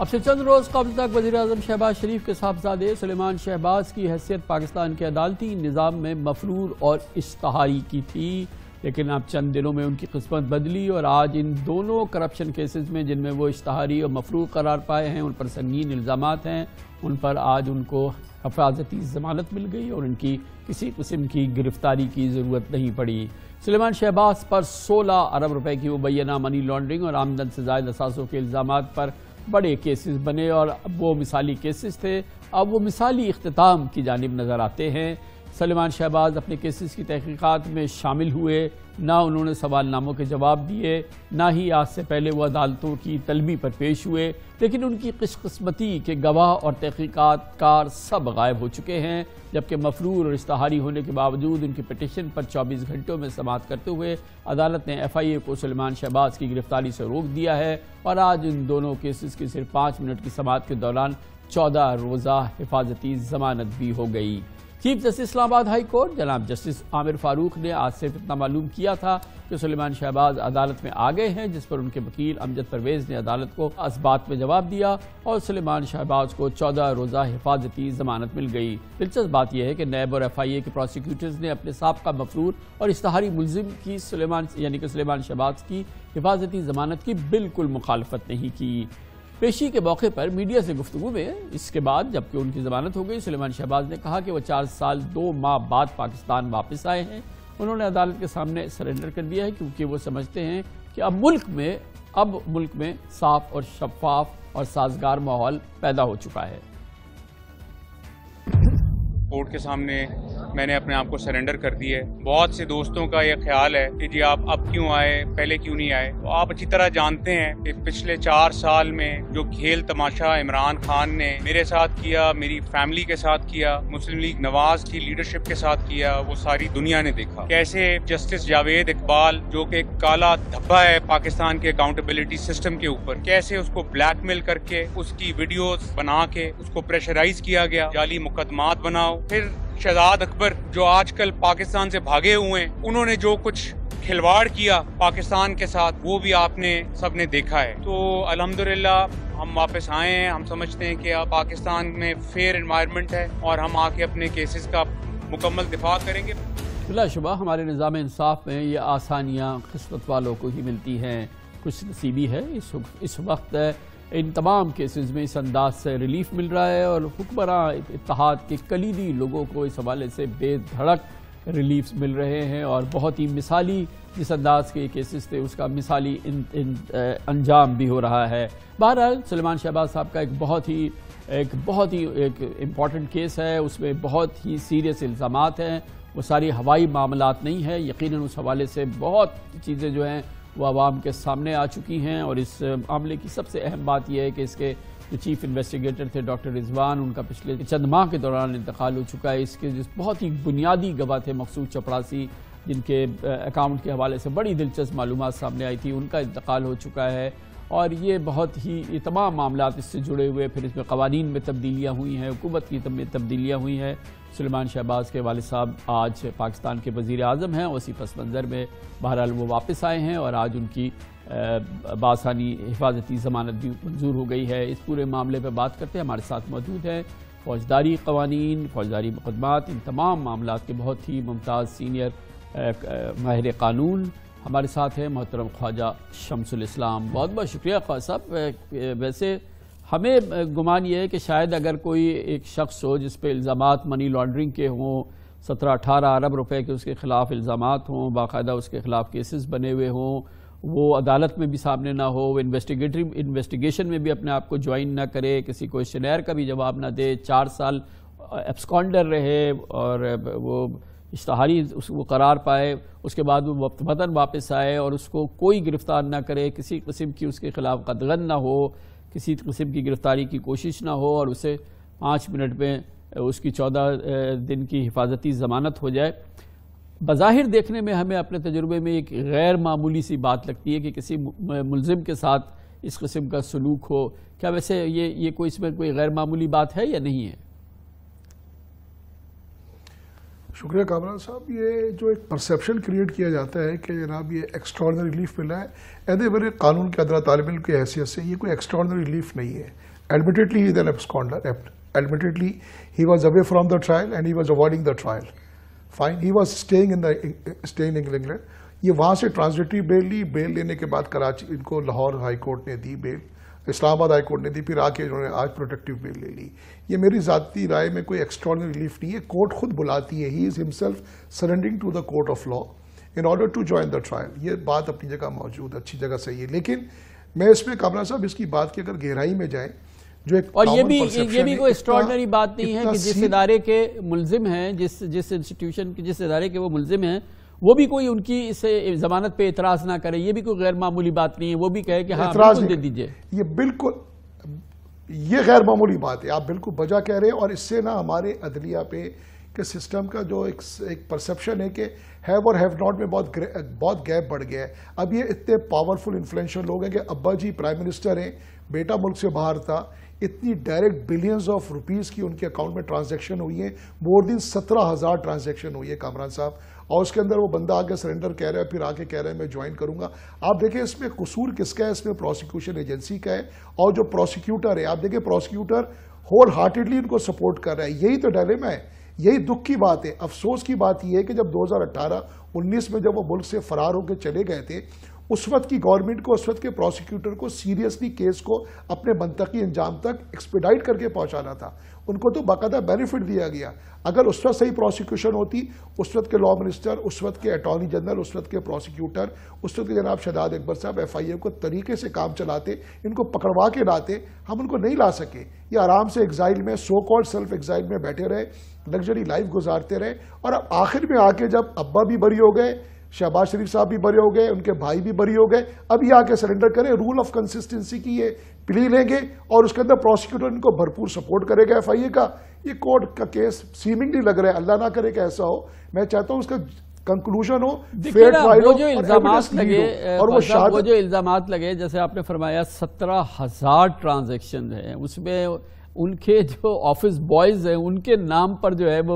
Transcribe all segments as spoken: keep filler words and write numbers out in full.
اب سے چند روز قبل تک وزیراعظم شہباز شریف کے صاحبزادے سلیمان شہباز کی حیثیت پاکستان کے عدالتی نظام میں مفرور اور اشتہاری کی تھی، لیکن اب چند دنوں میں ان کی قسمت بدلی اور آج ان دونوں کرپشن کیسز میں جن میں وہ اشتہاری اور مفرور قرار پائے ہیں، ان پر سنگین الزامات ہیں، ان پر آج ان کو حفاظتی ضمانت مل گئی اور ان کی کسی قسم کی گرفتاری کی ضرورت نہیں پڑی۔ سلیمان شہباز پر سولہ ارب روپے کی مبینہ منی لانڈرنگ اور آمدن سے زائد اثاثوں کے الزامات پر بڑے کیسز بنے اور وہ مثالی کیسز تھے، اب وہ مثالی اختتام کی جانب نظر آتے ہیں۔ سلیمان شہباز اپنے کیسز کی تحقیقات میں شامل ہوئے، نہ انہوں نے سوال ناموں کے جواب دیے، نہ ہی آج سے پہلے وہ عدالتوں کی طلبی پر پیش ہوئے، لیکن ان کی خوش قسمتی کے گواہ اور تحقیقات کار سب غائب ہو چکے ہیں، جبکہ مفرور اور اشتہاری ہونے کے باوجود ان کی پٹیشن پر چوبیس گھنٹوں میں سماعت کرتے ہوئے عدالت نے ایف آئی اے کو سلیمان شہباز کی گرفتاری سے روک دیا ہے اور آج ان دونوں کیسز کی صرف پانچ منٹ کی سماعت کے دوران چودہ روزہ حفاظتی ضمانت بھی ہو گئی۔ Chief justice Islamabad high court جناب جسٹس عامر فاروق نے آج سے اتنا معلوم کیا تھا کہ سلیمان شہباز عدالت میں آ گئے ہیں، جس پر ان کے وکیل امجد پرویز نے عدالت کو اثبات میں جواب دیا اور سلیمان شہباز کو چودہ روزہ حفاظتی ضمانت مل گئی۔ دلچسپ بات یہ ہے کہ نیب اور ایف آئی اے کے پروسیکیوٹرز نے اپنے سابقہ مفرور اور اشتہاری ملزم کی سلیمان یعنی کہ سلیمان شہباز کی حفاظتی ضمانت کی بالکل مخالفت نہیں کی۔ پیشی کے موقع پر میڈیا سے گفتگو میں اس کے بعد جبکہ ان کی ضمانت ہو گئی، سلیمان شہباز نے کہا کہ وہ چار سال دو ماہ بعد پاکستان واپس آئے ہیں۔ انہوں نے عدالت کے سامنے سرنڈر کر دیا ہے کیونکہ وہ سمجھتے ہیں کہ اب ملک میں اب ملک میں صاف اور شفاف اور سازگار ماحول پیدا ہو چکا ہے۔ کورٹ کے سامنے میں نے اپنے آپ کو سرنڈر کر دی ہے۔ بہت سے دوستوں کا یہ خیال ہے کہ جی آپ اب کیوں آئے، پہلے کیوں نہیں آئے؟ تو آپ اچھی طرح جانتے ہیں کہ پچھلے چار سال میں جو کھیل تماشا عمران خان نے میرے ساتھ کیا، میری فیملی کے ساتھ کیا، مسلم لیگ نواز کی لیڈرشپ کے ساتھ کیا، وہ ساری دنیا نے دیکھا۔ کیسے جسٹس جاوید اقبال جو کہ ایک کالا دھبا ہے پاکستان کے اکاؤنٹیبلٹی سسٹم کے اوپر، کیسے اس کو بلیک میل کر کے اس کی ویڈیوز بنا کے اس کو پریشرائز کیا گیا، جعلی مقدمات بناؤ۔ پھر شہزاد اکبر جو آج کل پاکستان سے بھاگے ہوئے ہیں، انہوں نے جو کچھ کھلواڑ کیا پاکستان کے ساتھ وہ بھی آپ نے سب نے دیکھا ہے۔ تو الحمدللہ ہم واپس آئے ہیں، ہم سمجھتے ہیں کہ اب پاکستان میں فیئر انوائرمنٹ ہے اور ہم آ کے اپنے کیسز کا مکمل دفاع کریں گے۔ بلا شبہ ہمارے نظام انصاف میں یہ آسانیاں قسمت والوں کو ہی ملتی ہیں، خوش نصیبی ہے۔ اس وقت ان تمام کیسز میں اس انداز سے ریلیف مل رہا ہے اور حکمراں اتحاد کے کلیدی لوگوں کو اس حوالے سے بے دھڑک ریلیف مل رہے ہیں اور بہت ہی مثالی جس انداز کے کیسز تھے اس کا مثالی ان ان انجام بھی ہو رہا ہے۔ بہرحال سلیمان شہباز صاحب کا ایک بہت ہی ایک بہت ہی ایک امپورٹنٹ کیس ہے، اس میں بہت ہی سیریس الزامات ہیں، وہ ساری ہوائی معاملات نہیں ہے، یقیناً اس حوالے سے بہت چیزیں جو ہیں وہ عوام کے سامنے آ چکی ہیں اور اس معاملے کی سب سے اہم بات یہ ہے کہ اس کے جو چیف انویسٹیگیٹر تھے ڈاکٹر رضوان، ان کا پچھلے چند ماہ کے دوران انتقال ہو چکا ہے۔ اس کے جس بہت ہی بنیادی گواہ تھے مقصود چپڑاسی، جن کے اکاؤنٹ کے حوالے سے بڑی دلچسپ معلومات سامنے آئی تھی، ان کا انتقال ہو چکا ہے اور یہ بہت ہی یہ تمام معاملات اس سے جڑے ہوئے، پھر اس میں قوانین میں تبدیلیاں ہوئی ہیں، حکومت کی تبدیلیاں ہوئی ہیں۔ سلیمان شہباز کے والد صاحب آج پاکستان کے وزیر اعظم ہیں، اسی پس منظر میں بہرحال وہ واپس آئے ہیں اور آج ان کی بآسانی حفاظتی ضمانت بھی منظور ہو گئی ہے۔ اس پورے معاملے پہ بات کرتے ہیں، ہمارے ساتھ موجود ہیں فوجداری قوانین، فوجداری مقدمات، ان تمام معاملات کے بہت ہی ممتاز سینئر ماہر قانون ہمارے ساتھ ہیں محترم خواجہ شمس الاسلام۔ بہت بہت شکریہ خواجہ صاحب۔ ویسے ہمیں گمان یہ ہے کہ شاید اگر کوئی ایک شخص ہو جس پہ الزامات منی لانڈرنگ کے ہوں، سترہ اٹھارہ ارب روپے کے اس کے خلاف الزامات ہوں، باقاعدہ اس کے خلاف کیسز بنے ہوئے ہوں، وہ عدالت میں بھی سامنے نہ ہو، وہ انویسٹیگیٹری انویسٹیگیشن میں بھی اپنے آپ کو جوائن نہ کرے، کسی کوئسچنئر کا بھی جواب نہ دے، چار سال ایبسکانڈر رہے اور وہ اشتہاری وہ قرار پائے، اس کے بعد وہ وطن واپس آئے اور اس کو کوئی گرفتار نہ کرے، کسی قسم کی اس کے خلاف قدغن نہ ہو، کسی قسم کی گرفتاری کی کوشش نہ ہو اور اسے پانچ منٹ میں اس کی چودہ دن کی حفاظتی ضمانت ہو جائے۔ بظاہر دیکھنے میں ہمیں اپنے تجربے میں ایک غیر معمولی سی بات لگتی ہے کہ کسی ملزم کے ساتھ اس قسم کا سلوک ہو۔ کیا ویسے یہ یہ کوئی اس میں کوئی غیر معمولی بات ہے یا نہیں ہے؟ شکریہ کامران صاحب. یہ جو ایک پرسیپشن کریٹ کیا جاتا ہے کہ جناب یہ ایکسٹراڈنری ریلیف ملا ہے, عہدے بر قانون کے ادرا طالب علم کی حیثیت سے یہ کوئی ایکسٹراڈنری ریلیف نہیں ہے. Admittedly he is an absconder, admittedly he was away from the trial and he was avoiding the trial. Fine, he was staying in the staying in England. یہ وہاں سے ٹرانزٹری بیل لی, بیل لینے کے بعد کراچی ان کو لاہور ہائی کورٹ نے دی بیل, اسلام آباد ہائی کورٹ نے دی, پھر آ کے انہوں نے آج پروٹیکٹیو بیل لے لی. یہ میری ذاتی رائے میں کوئی ایکسٹراڈنری ریلیف نہیں ہے. کورٹ خود بلاتی ہے, he is himself surrendering to the court of law in order to join the trial. یہ بات اپنی جگہ موجود, اچھی جگہ صحیح ہے. لیکن میں اس میں کامران صاحب اس کی بات کی اگر گہرائی میں جائیں, جو ایک اور یہ بھی یہ بھی کوئی ایکسٹراڈنری بات نہیں ہے کہ جس ادارے کے ملزم ہیں, جس جس انسٹیٹیوشن کے جس ادارے کے وہ ملزم ہیں, وہ بھی کوئی ان کی اس ضمانت پہ اعتراض نہ کرے. یہ بھی کوئی غیر معمولی بات نہیں ہے. وہ بھی کہے کہ ہاں بالکل دے دیجئے. یہ بالکل یہ غیر معمولی بات ہے, آپ بالکل بجا کہہ رہے ہیں. اور اس سے نا ہمارے عدلیہ پہ کہ سسٹم کا جو ایک پرسیپشن ہے کہ ہیو اور ہیو ناٹ میں بہت بہت گیپ بڑھ گیا ہے. اب یہ اتنے پاورفل انفلوئنشل لوگ ہیں کہ ابا جی پرائم منسٹر ہیں, بیٹا ملک سے باہر تھا, اتنی ڈائریکٹ بلینز آف روپیز کی ان کے اکاؤنٹ میں ٹرانزیکشن ہوئی ہیں, مور دین سترہ ہزار ٹرانزیکشن ہوئی ہے کامران صاحب. اور اس کے اندر وہ بندہ آگے سرنڈر کہہ رہا ہے, پھر آگے کہہ رہا ہے میں جوائن کروں گا. آپ دیکھیں اس میں قصور کس کا ہے, اس میں پروسیکیوشن ایجنسی کا ہے. اور جو پروسیکیوٹر ہے, آپ دیکھیں پروسیکیوٹر ہول ہارٹیڈلی ان کو سپورٹ کر رہا ہے. یہی تو ڈائلیما ہے, یہی دکھ کی بات ہے. افسوس کی بات یہ ہے کہ جب دو ہزار اٹھارہ انیس میں جب وہ ملک سے فرار ہو کے چلے گئے تھے, اس وقت کی گورنمنٹ کو, اس وقت کے پروسیکیوٹر کو سیریسلی کیس کو اپنے منطقی انجام تک ایکسپیڈائٹ کر کے پہنچانا تھا. ان کو تو باقاعدہ بینیفٹ دیا گیا. اگر اس وقت صحیح پروسیکیوشن ہوتی, اس وقت کے لا منسٹر, اس وقت کے اٹارنی جنرل, اس وقت کے پروسیکیوٹر, اس وقت کے جناب شہزاد اکبر صاحب ایف آئی اے کو طریقے سے کام چلاتے, ان کو پکڑوا کے لاتے. ہم ان کو نہیں لا سکے. یہ آرام سے ایگزائل میں, سو کالڈ سیلف ایگزائل میں بیٹھے رہے, لگژری لائف گزارتے رہے. اور اب آخر میں آ کے جب ابا بھی بری ہو گئے, شہباز شریف صاحب بھی بری ہو گئے, ان کے بھائی بھی بری ہو گئے, اب یہ آ کے سرنڈر کریں. رول آف کنسسٹنسی کی یہ پلی لیں گے اور اس کے اندر پروسیکیوٹر ان کو بھرپور سپورٹ کرے گا ایف آئی اے کا. یہ کورٹ کا کیس سیمنگلی لگ رہا ہے, اللہ نہ کرے کہ ایسا ہو. میں چاہتا ہوں اس کا کنکلوژن ہو, فیئر ٹرائل ہو, جو الزامات لگے اور وہ جو الزامات لگے جیسے آپ نے فرمایا سترہ ہزار ٹرانزیکشن ہیں, اس میں ان کے جو آفس بوائز ہیں ان کے نام پر جو ہے وہ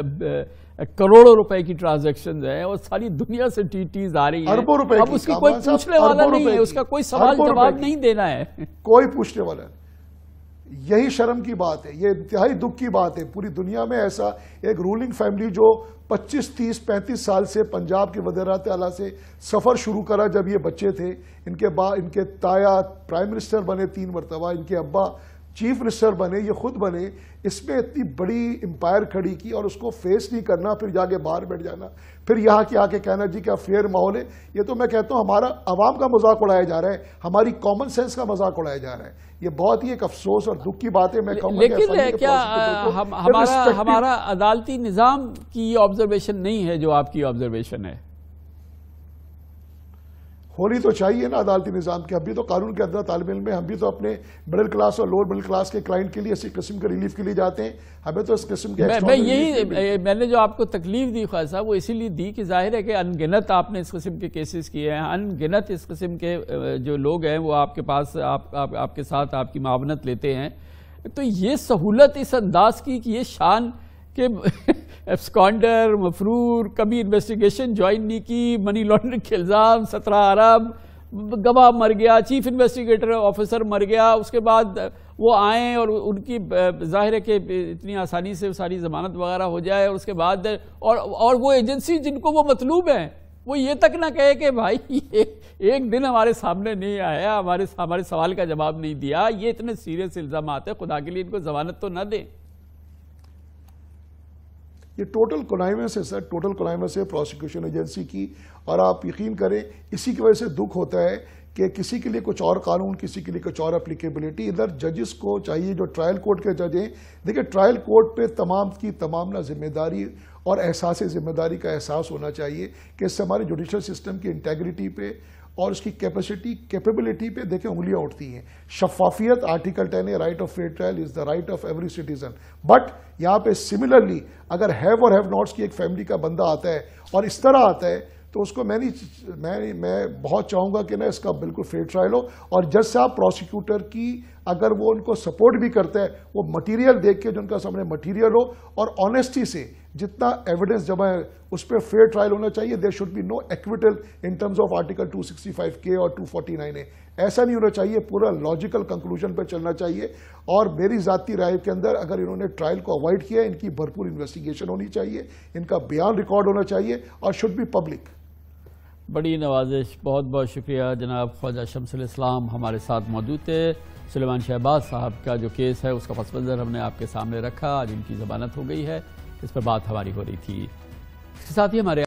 کروڑوں روپے کی ٹرانزیکشن ہے, اور ساری دنیا سے ٹی ٹیز آ رہی ہیں. اب اس کی کوئی پوچھنے والا نہیں ہے, اس کا کوئی سوال جواب نہیں دینا ہے, کوئی پوچھنے والا نہیں. یہی شرم کی بات ہے, یہ انتہائی دکھ کی بات ہے. پوری دنیا میں ایسا ایک رولنگ فیملی جو پچیس تیس پینتیس سال سے پنجاب کے وزارت اعلیٰ سے سفر شروع کرا جب یہ بچے تھے, ان کے با ان کے تایا پرائم منسٹر بنے تین مرتبہ, ان کے ابا چیف منسٹر بنے, یہ خود بنے, اس میں اتنی بڑی امپائر کھڑی کی اور اس کو فیس نہیں کرنا, پھر جا کے باہر بیٹھ جانا, پھر یہاں کے آ کے کہنا جی کیا فیئر ماحول ہے. یہ تو میں کہتا ہوں ہمارا عوام کا مذاق اڑایا جا رہا ہے, ہماری کامن سینس کا مذاق اڑایا جا رہا ہے. یہ بہت ہی ایک افسوس اور دکھ کی بات ہے. میں کہوں گا لیکن کیا ہمارا ہمارا عدالتی نظام کی یہ آبزرویشن نہیں ہے جو آپ کی آبزرویشن ہے؟ ہونی تو چاہیے نا عدالتی نظام کی. ہم بھی تو قانون کے اندر طالب علم میں, ہم بھی تو اپنے مڈل کلاس اور لوور مڈل کلاس کے کلائنٹ کے لیے اسی قسم کے ریلیف کے لیے جاتے ہیں. ہمیں تو اس قسم کے میں یہی میں نے جو آپ کو تکلیف دی خواہ صاحب وہ اسی لیے دی کہ ظاہر ہے کہ ان گنت آپ نے اس قسم کے کیسز کیے ہیں, ان گنت اس قسم کے جو لوگ ہیں وہ آپ کے پاس آپ آپ کے ساتھ آپ کی معاونت لیتے ہیں. تو یہ سہولت اس انداز کی کہ یہ شان کہ ایبسکانڈر, مفرور, کبھی انویسٹیگیشن جوائن نہیں کی, منی لانڈرنگ کے الزام, سترہ ارب, گواہ مر گیا, چیف انویسٹیگیٹر آفیسر مر گیا, اس کے بعد وہ آئیں اور ان کی ظاہر ہے کہ اتنی آسانی سے ساری ضمانت وغیرہ ہو جائے, اور اس کے بعد اور اور وہ ایجنسی جن کو وہ مطلوب ہیں وہ یہ تک نہ کہے کہ بھائی ایک دن ہمارے سامنے نہیں آیا, ہمارے ہمارے سوال کا جواب نہیں دیا. یہ اتنے سیریس الزامات ہیں, خدا کے لیے ان کو ضمانت تو نہ دیں. یہ ٹوٹل کنائیونس ہے سر, ٹوٹل کنائیونس ہے پروسیکیوشن ایجنسی کی. اور آپ یقین کریں اسی کی وجہ سے دکھ ہوتا ہے کہ کسی کے لیے کچھ اور قانون, کسی کے لیے کچھ اور اپلیکیبلٹی. ادھر ججز کو چاہیے جو ٹرائل کورٹ کے جج ہیں, دیکھیں ٹرائل کورٹ پہ تمام کی تمام نہ ذمہ داری اور احساس ذمہ داری کا احساس ہونا چاہیے کہ اس سے ہمارے جوڈیشل سسٹم کی انٹیگریٹی پہ اور اس کی کیپیسٹی کیپیبلٹی پہ دیکھیں انگلیاں اٹھتی ہیں. شفافیت آرٹیکل ٹین ہے, right of fair trial is the right of every citizen. But یہاں پہ سملرلی اگر ہیو اور ہیو ناٹس کی ایک فیملی کا بندہ آتا ہے اور اس طرح آتا ہے تو اس کو میں نہیں میں میں بہت چاہوں گا کہ نا اس کا بالکل فیئر ٹرائل ہو. اور جج صاحب پروسیکیوٹر کی اگر وہ ان کو سپورٹ بھی کرتا ہے, وہ مٹیریل دیکھ کے جو ان کا سامنے مٹیریل ہو اور آنیسٹی سے जितना एविडेंस जमा है उस पर फेयर ट्रायल होना चाहिए. There should be no acquittal in terms of article two sixty five के और टू फोर्टी नाइन ए. ऐसा नहीं होना चाहिए, पूरा लॉजिकल कंक्लूजन पर चलना चाहिए. और मेरी जाती राय के अंदर अगर इन्होंने ट्रायल को अवॉइड किया, इनकी भरपूर इन्वेस्टिगेशन होनी चाहिए, इनका बयान रिकॉर्ड होना चाहिए और शुड बी पब्लिक. बड़ी नवाजिश. बहुत बहुत शुक्रिया जनाब ख्वाजा शमसुल इस्लाम हमारे साथ मौजूद थे. सुलेमान शहबाज साहब का जो केस है उसका पस मंज़र हमने आपके सामने रखा. आज इनकी ज़मानत हो गई है, इस पर बात हमारी हो रही थी. इसके साथ ही हमारे